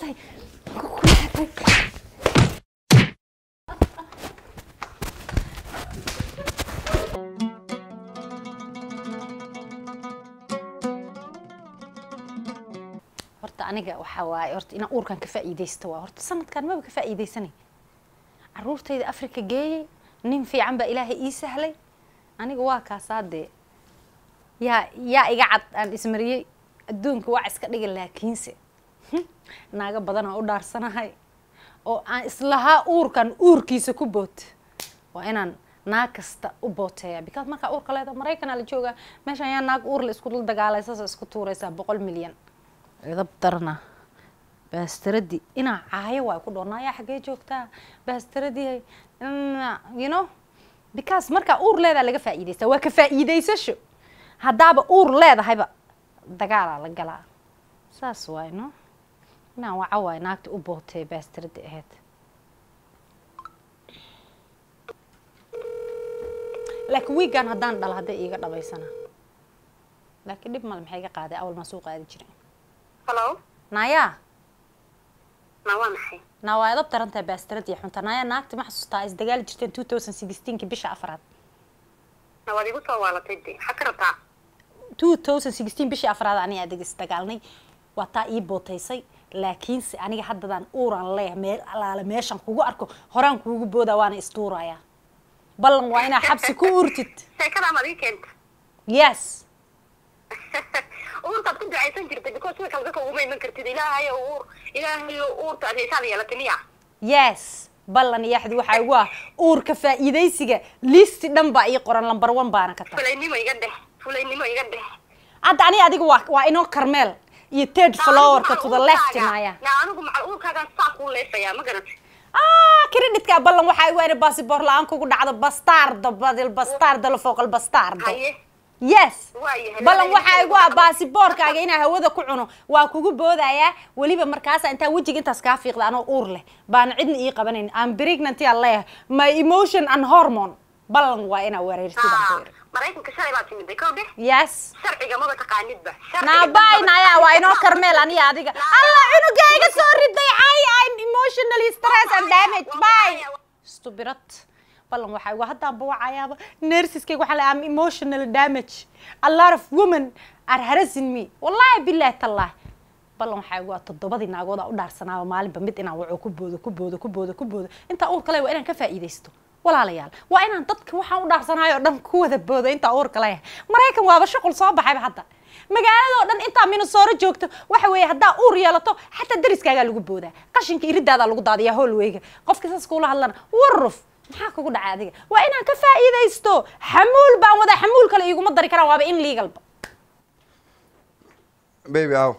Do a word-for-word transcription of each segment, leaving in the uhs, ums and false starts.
tahay horta aniga waxa waay horta ina uurkan ka faa'iideysto waa horta sanadkan ma ka faa'iideysanay caruurtayda Afrika geeyay nin fiican ba Ilaahay ii sahlay aniga waa kaasaade yaa yaa iga cad aan ismariyay adduunka waa iska dhigay laakiinse naaga badan oo u dhaarsanahay oo aan islaha uurkan uurkiisa ku boot waa inaan naag kasta u booteeya because marka uurka leedahay Mareykan la jooga meeshan yaa naag uur la isku dul dagaalaysa isku tuuraysa boqol milyan idab darna baastaradi ina caayo waa ku dhoonaya xagee joogtaa baastaradi you know because marka uur leedahay laga faa'iideysta waa ka faa'iideysasho hadaba uur leedahayba dagaal la galaa saas waay no ina waxa waay naagta u bootay baastaradi ahayd laakiin wiigan hadaan dhal haday iiga dhabaysana laakiin dib mal maxay ka qaaday awal ma soo qaadi jiray hello naya nawa maxay nawa idab taranta baastaradi xunta naya naagta ma xasuustaa is dagaal jirteen two thousand sixteen ki bisha afraad nawa igu soo waalatay xakarta two thousand sixteen bisha afraad ani adag is dagaalnay waa taa ii bootaysay laakiin si aniga haddadaan uuran leeyahay meel alaala meeshan kugu arko horaan kugu booda waana istuuraya ballan waa inaa xabsi ku urtid sheekada ma ii keenta yes uurta ku ducaysan jirtay because way kala ugu meeman kartid ilaahay uur ilaahay uurta adeeysada yeelataniya yes ballan yaxdi waxa ugu ah uurka faa'iideysiga list dhan baa ii qoran number one baana ka tahay fulaynimo iga dhex fulaynimo iga dhex hadda ani adiga waa waa inoo karmeel iyo third floor ka to the left maya na anigu macal uurkaaga saaq u leefaya ma garanay ah credit-ka ballan waxa ugu ah passport la'aan kugu dhacdo bastardo badil bastardo la fooqal bastardo yes ballan waxa ugu ah passport-kaaga ina hawada ku cuno waa kugu boodaya waliba markaas inta wajiga intaas ka fiiqda anoo uur leh baan cidna ii qabanayn I'm pregnant ya leh my emotion and hormone ballan waa ina wareersidan ku yiri Mareykanka shalay baa timid ka dheh yes sharciga ma taqaanid ba na baynaya waa inoo karmeel ani adiga alla cunugayga soo riday ay I'm emotionally stressed and damaged bye stubirat ballan waxa ugu hadda bawacayaba nurses-kayga waxa la am emotionally damaged a lot of women are harassing me wallahi billahi tallah ballan waxa ugu todobadii naagood u dhaarsanaa maalinba mid inaan waco ku boodo ku boodo ku boodo ku boodo inta uur kale waa inaan ka faa'iideysto walaalayaal waa inaan dadka waxaan u dhaarsanayo dhan ku wada boodo inta uur kale Mareykan waaba shaqul soo baxay hadda magaalada oo dhan inta Minnesota joogto waxa weeye hadda uur yeelato xataa dariskaaga lagu boodaa qashinka iridaada lagu daadiyaa hallwayga qofka saas kula hadlana warruf maxaa kugu dhacay adiga waa inaan ka faa'iideysto xamuul baan wada xamuul kale iguma dari karaa waaba in legal ba baby aw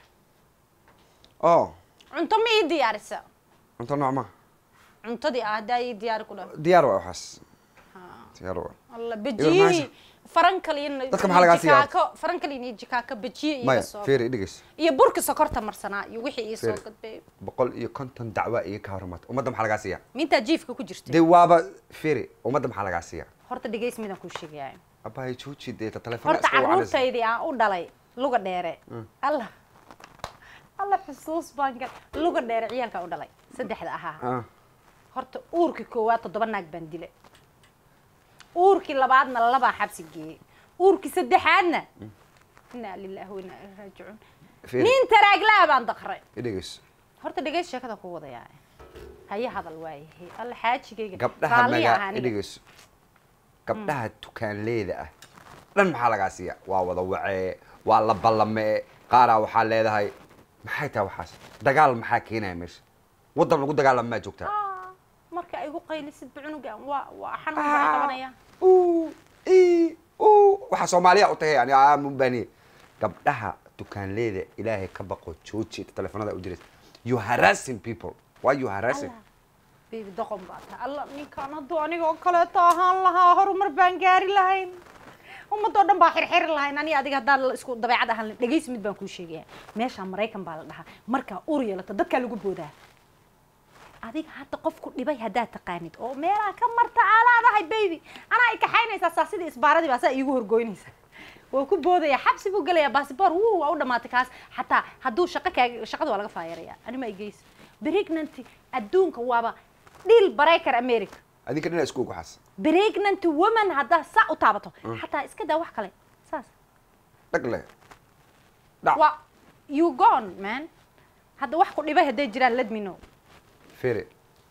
oh cunto ma ii diyaarisa cunto noocma cuntadii aad ay diyaar ku dhaw diyaar waa waxaas diyaar waa alla bajiyi farankaliin dadka maxaa laga siiyaa jikaako farankaliin iyo jikaako bajiyi iyo soo fiiri dhigays iyo burka sokorta marsanaa iyo wixii ii soo gadbay boqol iyo konton dacwa iyo ka hormaad umada maxaa laga siiyaa minta jiifka ku jirtay de waaba fiiri umada maxaa laga siiyaa horta dhigays midaan ku sheegay abay juuji de telefoon horta caruurtaydi aan u dhalay luga dheere allah allah xusuus baan gal luga dheere ciyalka u dhalay saddexda ahaa horta uurki koowaad toddoba naag baan dilay uurki labaadna laba xabsi geeyay uurki saddexaadna inna lillahi wa inna ilayhi raaji'uun nin taraagla baan daqray dhigays horta dhigays sheekada ku wadaya haya hadal waayahay alla xaajigayga gabdhaha maga dhigays gabdhaha tukaanleeda ah dhan maxaa laga siiya waa wada wacee waa la ballamee qaara waxa leedahay maxay tahay waxaas dagaal maxaa keenay meesha wadan lagu dagaalamo ma joogtaa marka ay ugu qaylisid cunugan waa waa xanuun baa qabanaya oo ee oo waxa Soomaaliya u tahay yani aamun bani gabdhaha dukaanleeda ilaahay ka baqo jooji telefoonada u diray you harassing people why you harassing baby doqon baata alla ninkan haduu aniga oo kale taahan lahaa horumar baan gaari lahayn ummadoo dhan baa xirxir lahayn ani adiga hadaan isku dabeecad ahaan dhageys mid baan ku sheegay meesha Mareykan baa la dhahaa marka uur yeelato dadka lagu boodaa adiga hadda qofku dhibay hadaa taqaanid oo meelaha ka marta aalaadahay baby ana ay ka xaynaysa saasidii isbaaradii baa saa iigu horgoynaysa waa ku boodaya xabsi buu galaya baasboor wuu waa u dhamaatay kaas xataa hadduu shaqo kaaga shaqada waa laga faayaraya anima ay geys pregnant adduunka waaba dhil breaker America adinka dhinac isku waxaas pregnant woman hadda sa u taabato xataa iska daa wax kale saas dhagle wa you gone man hadda wax ku dhibay haday jiraan let me know fere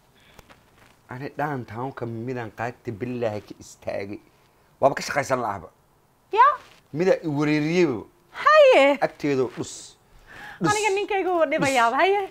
أنا دان تاون كميدان قاعدت بالله كاستاجي وابا كشقيسان لعبة يا ميدا وريريو هاي أكتيدو بس أنا كان نينكا يقول دي بياب هاي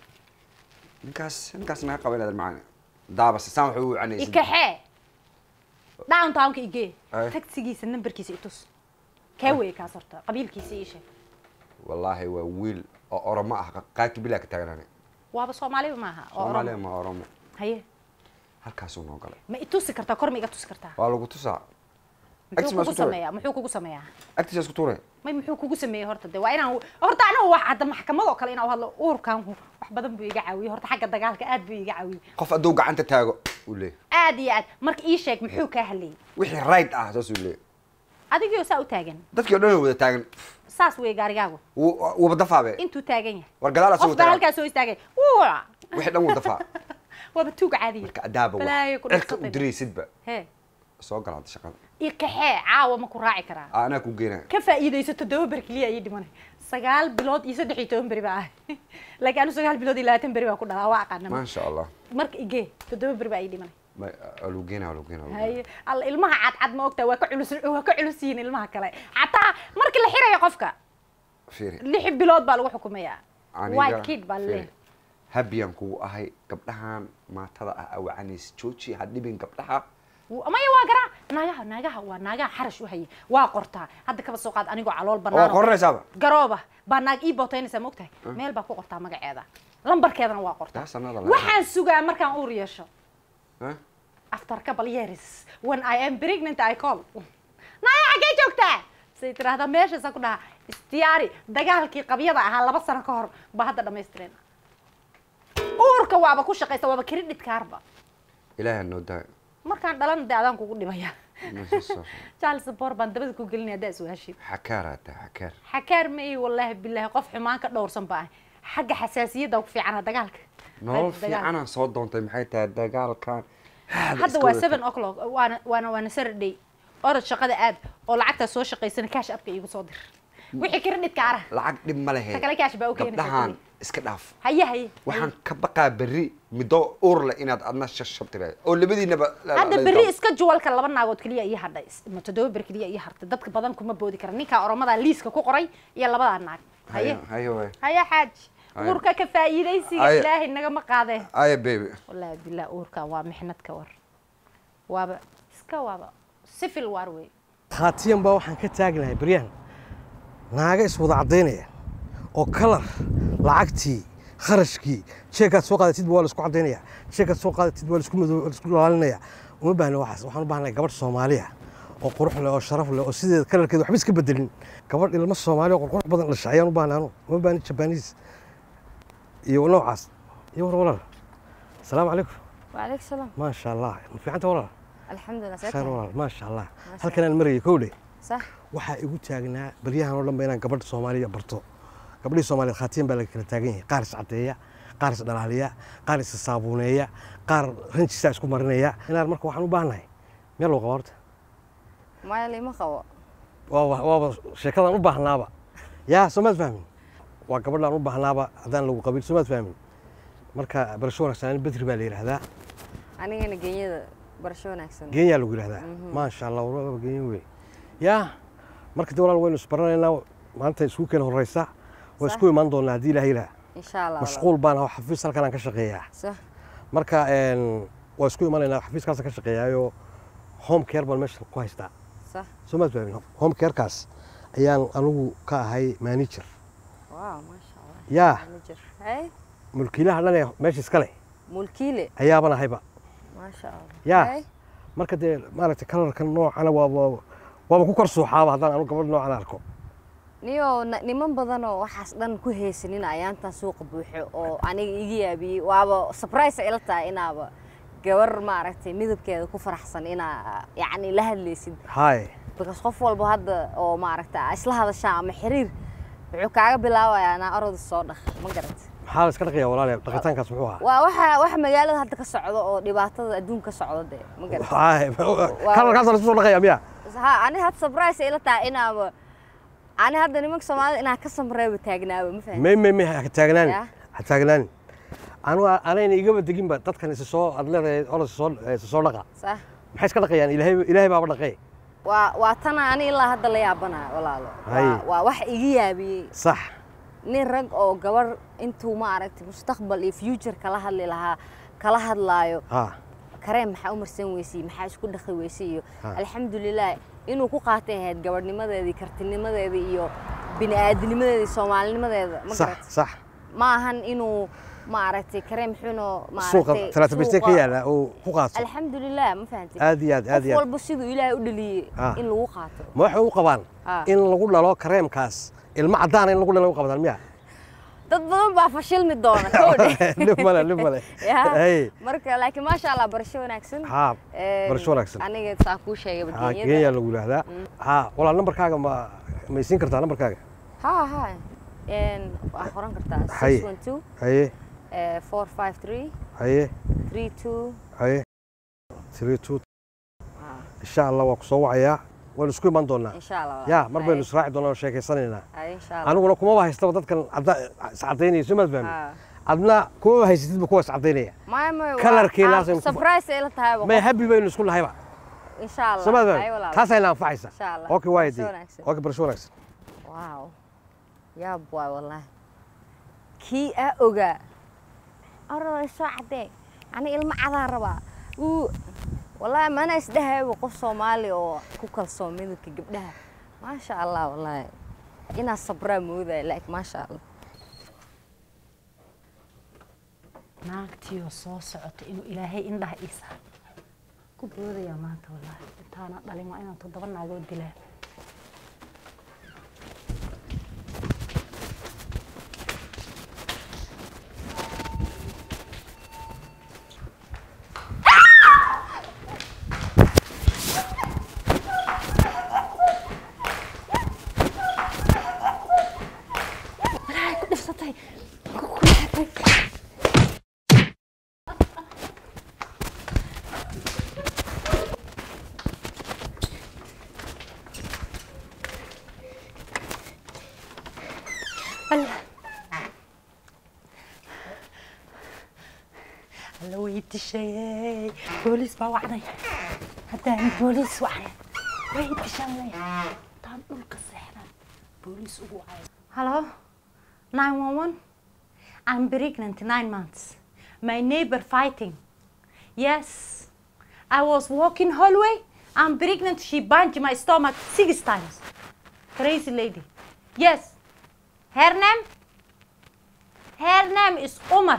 نكاس نكاس ما قبل هذا المعنى دا بس سامحوا عني إكحة دان تاون كيجي تكتسجي سنن بركيس إتوس كوي كاسرتا قبيل كيسي إيش والله وويل أورما قاعدت بالله كتاجراني وابا صومالي معها صومالي ما أورما هاي halkaas uu noo galay ma itusi kartaa kor ma iga tusi kartaa waa lagu tusaa muxuu kugu sameeyaa muxuu kugu sameeyaa agtiisa isku tuuray may muxuu kugu sameeyay horta de waa inaan horta anigu wax hadda maxkamad oo kale inaan hadlo uurkan wax badan buu iga caawiyay horta xagga dagaalka aad buu iga caawiyay qof aduu gacanta taago uu leeyahay aad iyo aad marka ii sheeg muxuu ka halay wixii right ah saas uu leeyahay adigoo saa u taagan dadkii dhan wada taagan saas way gaarigaagu wuu badafaabe intuu taagan yahay war gadaal soo taagan halkaas soo istaagay wixii dhan wuu dafaa وبتوق عادي marka adaaba cirka u diraysidba hee soo galaad shaqada iqaxee caawa ma ku raaci karaa ana ku geena ka faa'iideysato todoba ber kaliya ay dhimanay sagaal bilood iyo saddex iyo toban beri baa laakiin anu sagaal bilood iyo labaatan beri baa ku dhalaa waa aqaana ma sha Allah marka ige todoba beri baa ay dhimanay ma alu geena alu geena hay al ilmaha cad cad ma ogtaa waa ka culus waa ka culus yihiin ilmaha kale xataa markii la xirayo qofka fiiri lix bilood baa lagu xukumayaa white kid baa leeyahay habiyan ku ahay gabdhahan maatada ah awacaniis jooji hadibin gabdhaha ama waa garaa naagaha naagaha waa naagaha xarash u hayay waa qortaa hadda kaba soo qaad anigoo calool banaan oo qornaysaaba garooba baa naag ii bootaynaysa ma ogtahay meel baa ku qortaa magaceeda lambarkeedana waa qortaa waxaan sugaa markaan uur yeesho after couple years when I am pregnant I call naaya xagee joogtaa say tiraahdaa meeshaasa ku dhaha istiyaari dagaalkii qabyada ahaa laba sano ka hor baa hadda dhammaystireen uurka waaba ku shaqeysa waaba credit cardba ilaahay noo daa markaan dhalan daadaan kugu dhimaya Charles Support baan dabada ku gelinaya daas waashi xakaarata xakaar xakaar ma ii wallahi billahi qof xumaan ka dhowrsan baa xagga xasaasiyada ku fiican dagaalka noo fiican soo doontay maxay tahay dagaalkan hadda waa seven o'clock waana waana waana Saturday orod shaqada aad oo lacagta soo shaqeysana cash appka igu soo dir wixii credit card lacag dhib ma lahayn kale cash baa u keenaysaa iska dhaaf haye haye waxaan ka baqaa berri midoo uur leh inaad adna shashabtay oo labadiinaba hadda berri iska juwalka laba naagood kaliya iyo hadhay ma todoba ber kaliya iyo hartay dadka badan kuma boodi kara ninka oromada liiska ku qoray iyo labada naag haye haye way haye xaaj uurka ka faa'iideysiga ilaahay naga ma qaade haye baby wallahi billah uurka waa mixnad ka war waaba iska waaba sifil war way khaatiyan baa waxaan ka taagnahay baryahan naaga is wada cadeynaya oo kalar lacagtii kharashkii sheekaad soo qaadatid waa la isku cadeynaya sheekaad soo qaadatid waa la isku madow la isku laalinaya uma baahna waxaas waxaan u baahnahay gabadh Soomaaliya oo qurux leh oo sharaf leh oo sideed kalarkeed waxba iska bedelin gabadh ilmo Soomaali oo qurux badan la shaqeeyaan u baahnaano uma baahna Japanese iyo noocaas iyo walaal السلام عليكم. وعليكم السلام. ما شاء الله في عنده ولا الحمد لله ساتر. خير والله ما شاء الله. هل كان المري كولي؟ صح. waxaa igu taagnaa baryahan oo dhan inaan gabadh Soomaaliya barto gabadhii Soomaaliyeed khaatiin baa la kala taagan yahay qaar is cadeeya qaar is dhalaaliya qaar is saabuuneeya qaar ranjiisa isku marinaya inaan marka waxaan u baahnahay meel loo qabarto ma yali ma qabo waa waa sheekadan u baahnaaba yaa Soomaali fahmin waa gabadhan u baahnaaba hadaan lagu qabil Soomaali fahmin marka barasho wanaagsan Badri baa la yiraahdaa anigana geeyada barasho wanaagsan geeyaa lagu yiraahdaa ma sha Allah waa geeyo weey yaa marka dawlad waynu isbaranaynaa maanta isku keen horeysa waa isku iman doonaa hadii ilaahay ilaa insha Allah mashquul baan oo xafiis halkan aan ka shaqeeyaa sax marka een waa isku imanaynaa xafiiskaas ka shaqeeyaayo home care baan meesha ku haystaa sax Soomaali fahmin home care kaas ayaan anigu ka ahay manager waaw ma sha Allah yaa manager hay mulkiilaha dhan meesha iska leh mulkiile ayaabana hayba ma sha Allah yaa marka de maaragtay kalarkan noocana waa waa ku kor suuxaaba hadaan anu gabadh noocan arko niyo niman badan oo waxaas dhan ku heesanin ayaanta suuqa buuxo oo aniga iga yaabiyay waaba surprise ila tahay inaaba gabar maaragtay midabkeeda ku faraxsan ina yaani la hadlaysid hay because qof walba hadda oo maaragta isla hadashaa ama xiriir wuxuu kaaga bilaabayaa ana arooda soo dhaq ma garat maxaa la iska dhaqayaa walaalahay dhaqitaankaas muxuu ahaa waa waxa waxa magaalada hadda ka socdo oo dhibaatada adduunka socdo de ma garat kalarkaas la soo dhaqayaa miya ha ani had surprise ila taa inaaba ani hadda nimanka Soomaalida inaa ka samreebo taagnaaba ma fahmin may may may ha taagnaan ha taagnaan anu anayna igaba degin ba dadkan is soo adleeday oo soo soo dhaqa sax maxay iska dhaqayaan ilaahay ilaahay baa dhaqay waa waa tan ani ilaa hadda la yaabana walaalo waa wax iga yaabiyay sax nin rag oo gabar intuu ma aragtay mustaqbal iyo future kala hadli lahaa kala hadlaayo ha kareem maxaa u marsan weysii maxaa isku dhaqay weysii iyo alxamdulillah inuu ku qaatay ahayd gabadhnimadeedii kartinimadeedii iyo bini'aadnimadeedii Soomaalinimadeeda ma sax sax ma ahan inuu ma aragtay kareem xuno ma aragtay talaata biste ka yaala oo ku qaato alxamdulillah ma fahanti aad iyo aad aad iyo walba sidoo ilaahay u dhaliyay in lagu qaato ma waxa uu qabaan in lagu dhalo kareemkaas ilma cadaan in lagu dhalo qabadaan miya dad badan baa fashilmi doona koodhe lib male lib male hey marka laakiin ma sha Allah barasho wanaagsan ha barasho wanaagsan aniga saa ku sheegay badiyada ha geeya lagu yiraahdaa ha wala numberkaaga ma ma siin kartaa numberkaaga ha ha een waa qoran kartaa six one two haye four five three haye three two haye three two insha Allah waa ku soo wacayaa waan isku iman doonaa insha Allah ya mar baynu israaci doonaa sheekaysanayna insha Allah aniguna kuma haysto dadkan sacadeynayso ma fahmi adna kuma haysatid ba kuwa sacadeynaya ma ma kalarkeena laasim surprise ila tahay ma happy baynu isku lahayba insha Allah ay walaal taas ay laanfacaysa insha Allah okay waaydi okay barasho wanaagsan wow ya boy wallahi ki a oga aroo soo cadee ani ilma cadaan rabaa uu والله ما أنا إسدها وقف صومالي أو كوكل صومالي كجبدها ما شاء الله والله إنا صبرا موذا لك ما شاء الله naagtii oo soo socotay inuu ilaahay indhaha isa ku boodaya maanta wallahi intaana dhalin waa inaan toddoba naagood dilaa الله ويتشاي بوليس باوعنا حتى يعني بوليس وعنا ويتشاي طعم دولك السحرة بوليس وعنا Hello nine one one I'm pregnant nine months my neighbor fighting yes I was walking hallway I'm pregnant she punched my stomach six times crazy lady yes her name her name is Omar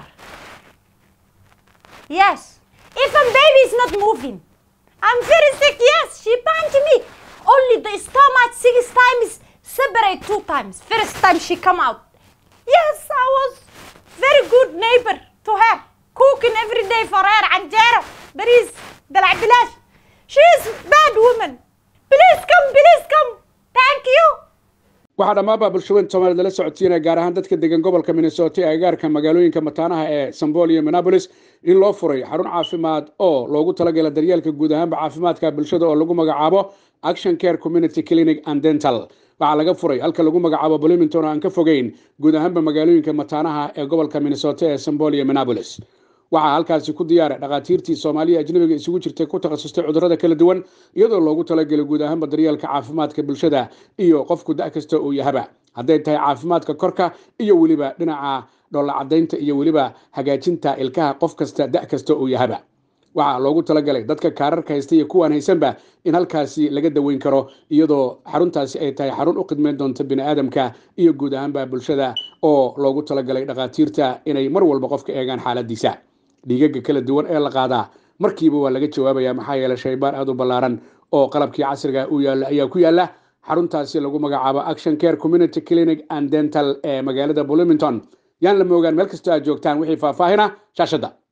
yes even baby is not moving I'm very sick yes she punched me only the stomach six times separate two times first time she come out yes I was very good neighbor to her cooking every day for her anjero baris دلع بلاش she is bad woman please come please come thank you waxaa dhammaanba bulshooyinka Soomaalida la socodsiinaya gaar ahaan dadka degan gobolka Minnesota ee agagaarka magaalooyinka mataanaha ee Saint Paul iyo Minneapolis in loo furay xarun caafimaad oo loogu talagalay daryeelka guud ahaan caafimaadka bulshada oo lagu magacaabo Action Care Community Clinic and Dental waxaa laga furay halka lagu magacaabo Bloomington oo aan ka fogeyn guud ahaan magaalooyinka mataanaha ee gobolka Minnesota ee Saint Paul iyo Minneapolis waxaa halkaasi ku diyaaray dhaqaatiirtii Soomaaliya ajnabiga isugu jirtay ku takhasustay cudurrada kala duwan iyadoo loogu talagalay guud ahaan daryeelka caafimaadka bulshada iyo qofku da' kasta oo yahaba hadday tahay caafimaadka korka iyo waliba dhinaca dhoolla cadaynta iyo waliba hagaajinta ilkaha qof kasta da' kasta oo yahaba waxaa loogu talagalay dadka kaararka haysta iyo kuwaan haysanba in halkaasi laga daweyn karo iyadoo xaruntaasi ay tahay xarun u khidmeyn doonta bini'aadamka iyo guud ahaanba bulshada oo loogu talagalay dhaqaatiirta inay mar walba qofka eegaan xaaladiisa dhiigaga kala duwan ee la qaadaa markiiba waa laga jawaabayaa maxaa yeelay shaybaar aad u ballaaran oo qalabkii casriga u yaalla ayaa ku yaalla xaruntaasi lagu magacaabo Action Care Community Clinic and Dental ee magaalada Bloomington yaan la moogaan meel kasta aad joogtaan wixii faahfaahina shaashada